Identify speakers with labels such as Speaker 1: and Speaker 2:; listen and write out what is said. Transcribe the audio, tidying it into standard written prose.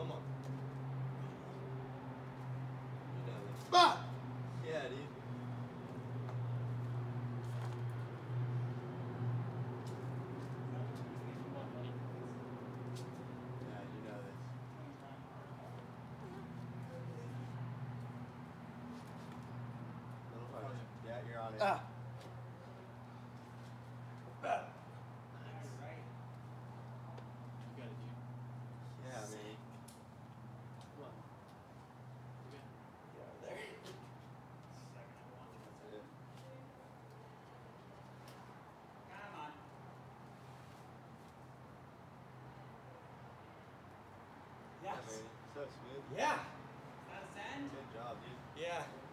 Speaker 1: Come on. You know this.
Speaker 2: Ah!
Speaker 1: Yeah, dude. Yeah, you know this. Little punch. Yeah, you're on it.
Speaker 2: Ah!
Speaker 1: Yeah, man.
Speaker 2: Come on.
Speaker 1: Get over there. That's it.
Speaker 3: Come on.
Speaker 1: Yeah,
Speaker 3: Yes.
Speaker 1: man. So smooth.
Speaker 2: Yeah!
Speaker 3: Is that a send?
Speaker 1: Good job, dude.
Speaker 2: Yeah.